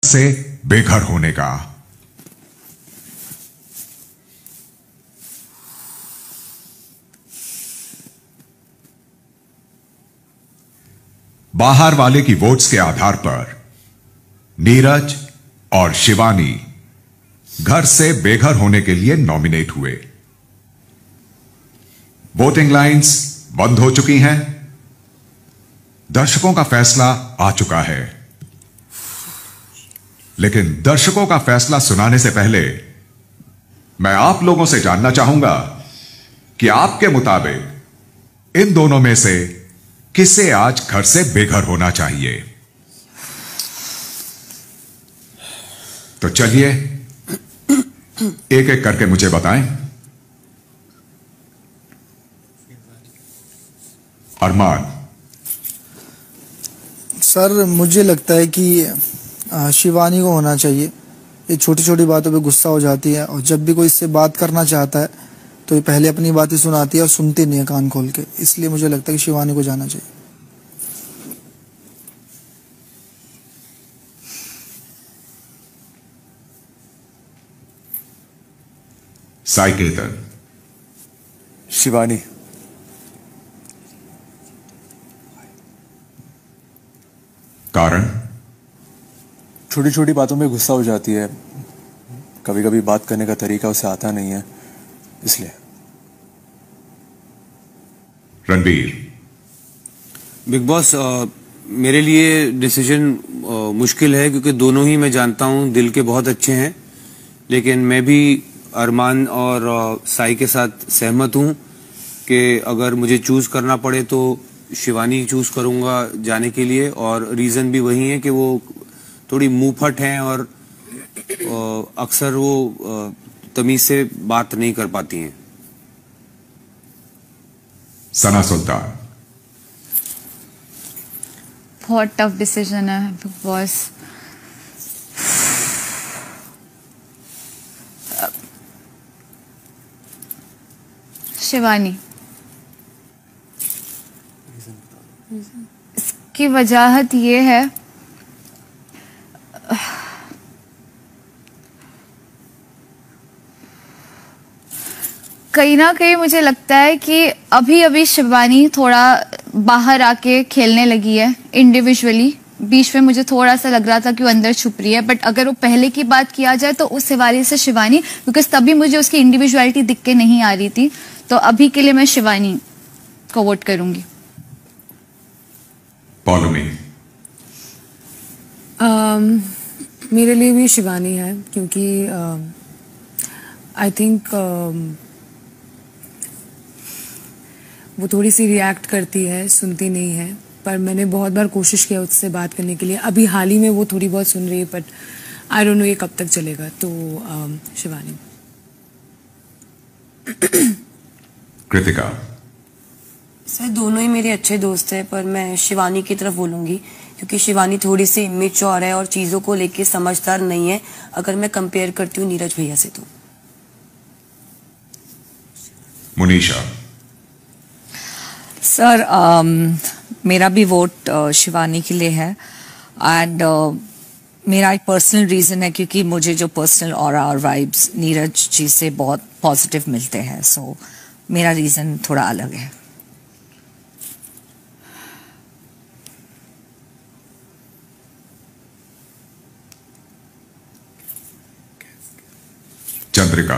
से बेघर होने का। बाहर वाले की वोट्स के आधार पर नीरज और शिवानी घर से बेघर होने के लिए नॉमिनेट हुए। वोटिंग लाइंस बंद हो चुकी हैं। दर्शकों का फैसला आ चुका है, लेकिन दर्शकों का फैसला सुनाने से पहले मैं आप लोगों से जानना चाहूंगा कि आपके मुताबिक इन दोनों में से किसे आज घर से बेघर होना चाहिए। तो चलिए एक एक करके मुझे बताएं। अरमान। सर मुझे लगता है कि शिवानी को होना चाहिए। ये छोटी छोटी बातों पे गुस्सा हो जाती है और जब भी कोई इससे बात करना चाहता है तो ये पहले अपनी बातें सुनाती है और सुनती नहीं है कान खोल के। इसलिए मुझे लगता है कि शिवानी को जाना चाहिए। साइकेतन। शिवानी। कारण? छोटी छोटी बातों में गुस्सा हो जाती है, कभी कभी बात करने का तरीका उसे आता नहीं है, इसलिए। रणबीर। बिग बॉस, मेरे लिए डिसीजन मुश्किल है क्योंकि दोनों ही मैं जानता हूं दिल के बहुत अच्छे हैं, लेकिन मैं भी अरमान और साई के साथ सहमत हूं कि अगर मुझे चूज करना पड़े तो शिवानी चूज करूंगा जाने के लिए। और रीजन भी वही है कि वो थोड़ी मुंहफट हैं और अक्सर वो तमीज से बात नहीं कर पाती हैं। सना सुल्तान। बहुत टफ डिसीजन है बिग बॉस। शिवानी। इसकी वजह ये है, कहीं ना कहीं मुझे लगता है कि अभी अभी शिवानी थोड़ा बाहर आके खेलने लगी है इंडिविजुअली। बीच में मुझे थोड़ा सा लग रहा था कि वो अंदर छुप रही है, बट अगर वो पहले की बात किया जाए तो उस हवाले से शिवानी, बिकॉज तभी मुझे उसकी इंडिविजुअलिटी दिख के नहीं आ रही थी। तो अभी के लिए मैं शिवानी को वोट करूंगी। मेरे लिए भी शिवानी है क्योंकि आई थिंक वो थोड़ी सी रिएक्ट करती है, सुनती नहीं है। पर मैंने बहुत बार कोशिश किया उससे बात करने के लिए। अभी हाल ही में वो थोड़ी बहुत सुन रही है, बट आई डोंट नो ये कब तक चलेगा। तो शिवानी। कृतिका। सर दोनों ही मेरे अच्छे दोस्त हैं, पर मैं शिवानी की तरफ बोलूंगी क्योंकि शिवानी थोड़ी सी इमेच्योर है और चीज़ों को लेके समझदार नहीं है, अगर मैं कंपेयर करती हूँ नीरज भैया से। तो मुनीषा। सर मेरा भी वोट शिवानी के लिए है। एंड मेरा एक पर्सनल रीज़न है क्योंकि मुझे जो पर्सनल ऑरा और वाइब्स नीरज जी से बहुत पॉजिटिव मिलते हैं। सो मेरा रीज़न थोड़ा अलग है। चंद्रिका।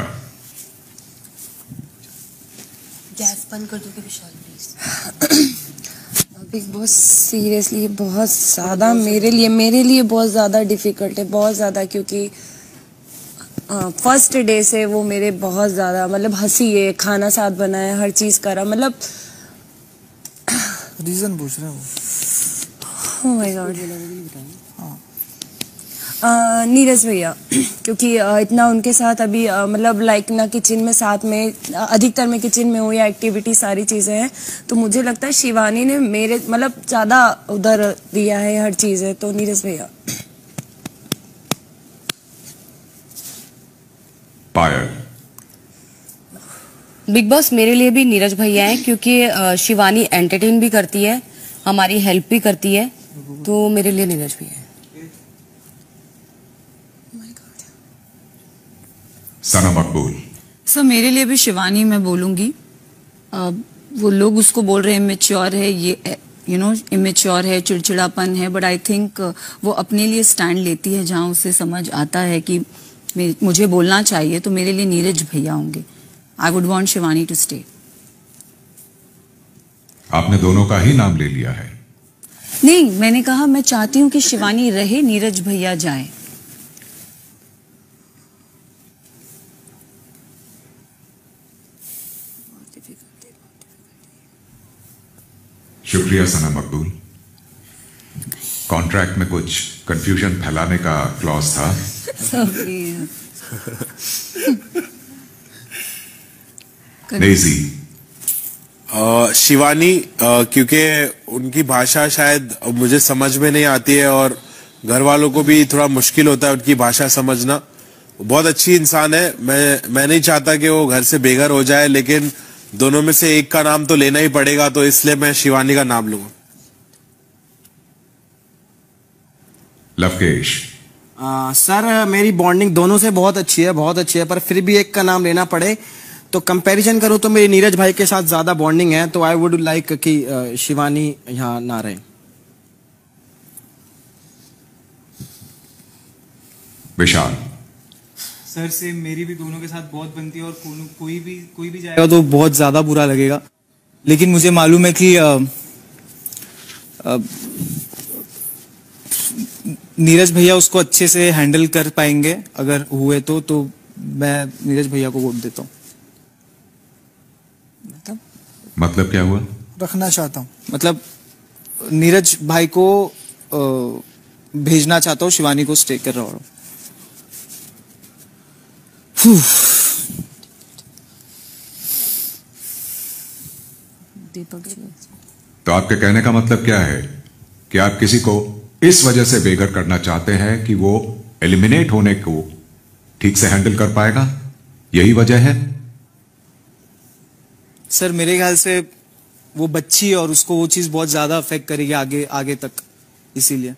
गैस बंद कर दो विशाल प्लीज। बिग बॉस सीरियसली बहुत ज़्यादा मेरे लिए बहुत ज़्यादा डिफ़िकल्ट है, बहुत ज़्यादा। क्योंकि फर्स्ट डे से वो मेरे बहुत ज़्यादा मतलब हंसी है, खाना साथ बनाया, हर चीज़ करा। मतलब रीज़न पूछ रहे हैं वो। Oh my God. नीरज भैया क्योंकि इतना उनके साथ अभी मतलब लाइक ना किचन में साथ में, अधिकतर मैं किचन में हूँ या एक्टिविटी सारी चीज़ें हैं, तो मुझे लगता है शिवानी ने मेरे मतलब ज़्यादा उधर दिया है हर चीज़ है। तो नीरज भैया। पायल। बिग बॉस मेरे लिए भी नीरज भैया है क्योंकि शिवानी एंटरटेन भी करती है, हमारी हेल्प भी करती है, तो मेरे लिए नीरज भैया है। सना मकबूल। सर मेरे लिए भी शिवानी मैं बोलूंगी। वो लोग उसको बोल रहे हैं इमेच्योर है, ये इमेच्योर है, चिड़चिड़ापन है, बट आई थिंक वो अपने लिए स्टैंड लेती है जहां उसे समझ आता है कि मुझे बोलना चाहिए, तो मेरे लिए नीरज भैया होंगे। I would want Shivani to stay. आपने दोनों का ही नाम ले लिया है। नहीं, मैंने कहा मैं चाहती हूँ कि शिवानी रहे, नीरज भैया जाए। शुक्रिया सना मकबूल। कॉन्ट्रैक्ट में कुछ कंफ्यूजन फैलाने का क्लॉज था। डेज़ी। शिवानी, क्योंकि उनकी भाषा शायद मुझे समझ में नहीं आती है और घर वालों को भी थोड़ा मुश्किल होता है उनकी भाषा समझना। बहुत अच्छी इंसान है, मैं नहीं चाहता कि वो घर से बेघर हो जाए, लेकिन दोनों में से एक का नाम तो लेना ही पड़ेगा, तो इसलिए मैं शिवानी का नाम लूंगा। लवकेश। सर मेरी बॉन्डिंग दोनों से बहुत अच्छी है, पर फिर भी एक का नाम लेना पड़े तो कंपैरिजन करूं तो मेरी नीरज भाई के साथ ज्यादा बॉन्डिंग है, तो आई वुड लाइक कि शिवानी यहाँ ना रहे। विशाल। सर से मेरी भी दोनों के साथ बहुत बनती है और कोई भी जाएगा तो बहुत ज्यादा बुरा लगेगा, लेकिन मुझे मालूम है कि नीरज भैया उसको अच्छे से हैंडल कर पाएंगे अगर हुए तो मैं नीरज भैया को वोट देता हूँ। मतलब क्या हुआ? रखना चाहता हूँ, मतलब नीरज भाई को भेजना चाहता हूँ, शिवानी को स्टे कर रहा हूँ। तो आपके कहने का मतलब क्या है कि आप किसी को इस वजह से बेघर करना चाहते हैं कि वो एलिमिनेट होने को ठीक से हैंडल कर पाएगा, यही वजह है? सर मेरे ख्याल से वो बच्ची है और उसको वो चीज बहुत ज्यादा अफेक्ट करेगी आगे तक, इसीलिए।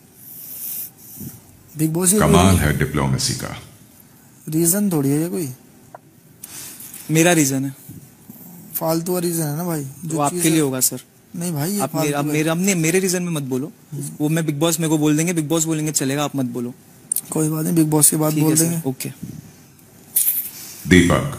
बिग बॉस कमाल है डिप्लोमेसी का। रीजन थोड़ी है ये कोई, मेरा रीजन है, फालतू रीजन है ना भाई, जो आपके लिए होगा सर। नहीं भाई, आप मेरे रीजन में मत बोलो, वो मैं बिग बॉस मेरे को बोल देंगे, बिग बॉस बोलेंगे चलेगा, आप मत बोलो। कोई बात नहीं, बिग बॉस के बाद बोल देंगे। ओके। दीपक।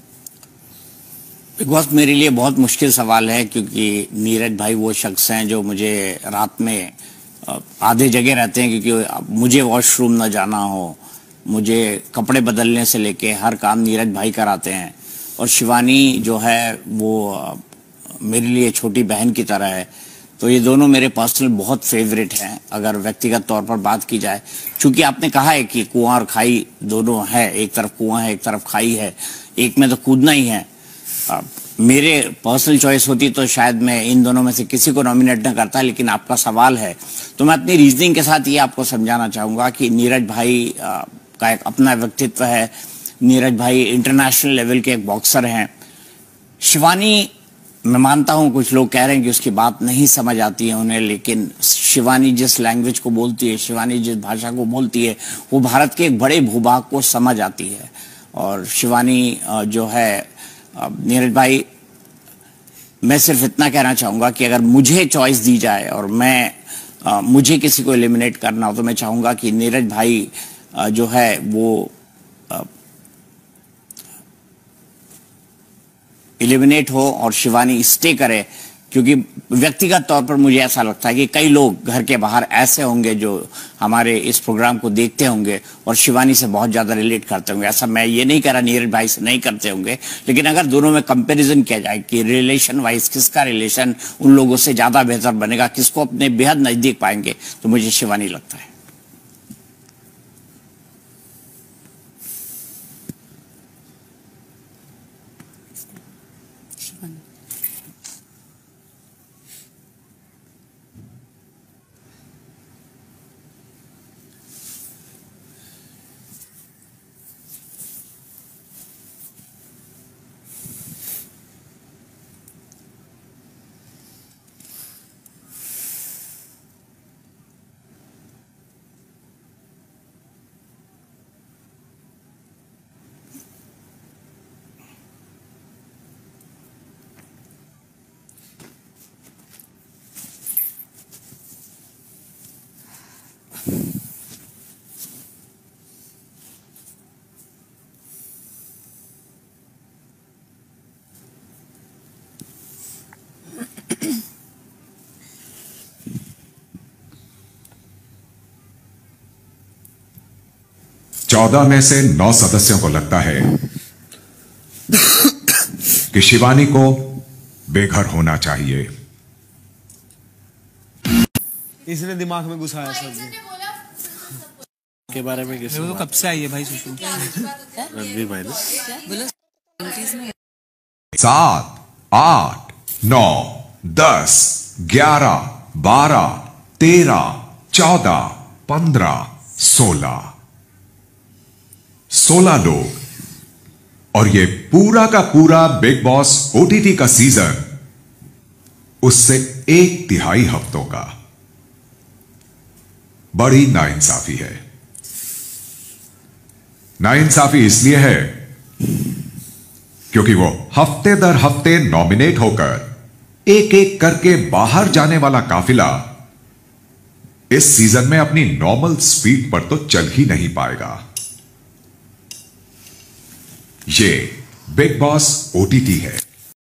बिग बॉस मेरे लिए बहुत मुश्किल सवाल है, क्योंकि नीरज भाई वो शख्स हैं जो मुझे रात में आधे जगह रहते हैं, क्योंकि मुझे वॉशरूम न जाना हो, मुझे कपड़े बदलने से लेके हर काम नीरज भाई कराते हैं। और शिवानी जो है वो मेरे लिए छोटी बहन की तरह है, तो ये दोनों मेरे पर्सनल बहुत फेवरेट हैं अगर व्यक्तिगत तौर पर बात की जाए। चूंकि आपने कहा है कि कुआं और खाई दोनों है, एक तरफ कुआं है एक तरफ खाई है, एक में तो कूदना ही है। मेरे पर्सनल चॉइस होती तो शायद मैं इन दोनों में से किसी को नॉमिनेट न करता, लेकिन आपका सवाल है तो मैं अपनी रीजनिंग के साथ ये आपको समझाना चाहूँगा कि नीरज भाई का एक अपना व्यक्तित्व है। नीरज भाई इंटरनेशनल लेवल के एक बॉक्सर हैं। शिवानी, मैं मानता हूं कुछ लोग कह रहे हैं कि उसकी बात नहीं समझ आती है उन्हें, लेकिन शिवानी जिस लैंग्वेज को बोलती है, शिवानी जिस भाषा को बोलती है, वो भारत के एक बड़े भूभाग को समझ आती है। और शिवानी जो है, नीरज भाई, मैं सिर्फ इतना कहना चाहूँगा कि अगर मुझे चॉइस दी जाए और मुझे किसी को एलिमिनेट करना हो तो मैं चाहूँगा कि नीरज भाई जो है वो एलिमिनेट हो और शिवानी स्टे करे, क्योंकि व्यक्तिगत तौर पर मुझे ऐसा लगता है कि कई लोग घर के बाहर ऐसे होंगे जो हमारे इस प्रोग्राम को देखते होंगे और शिवानी से बहुत ज़्यादा रिलेट करते होंगे। ऐसा मैं ये नहीं कह रहा नीरज भाई से नहीं करते होंगे, लेकिन अगर दोनों में कंपैरिजन किया जाए कि रिलेशन वाइज किसका रिलेशन उन लोगों से ज़्यादा बेहतर बनेगा, किसको अपने बेहद नज़दीक पाएंगे, तो मुझे शिवानी लगता है। 14 में से 9 सदस्यों को लगता है कि शिवानी को बेघर होना चाहिए। इसने दिमाग में घुसाया सब के बारे में किसी तो कब से आई है भाई सुशु? रणवीर भाई ने 7, 8, 9, 10, 11, 12, 13, 14, 15, 16 लोग, और ये पूरा का पूरा बिग बॉस ओटीटी का सीजन उससे 1/3 हफ्तों का। बड़ी नाइंसाफी है। नाइंसाफी इसलिए है क्योंकि वो हफ्ते दर हफ्ते नॉमिनेट होकर एक एक करके बाहर जाने वाला काफिला इस सीजन में अपनी नॉर्मल स्पीड पर तो चल ही नहीं पाएगा। ये बिग बॉस ओटीटी है।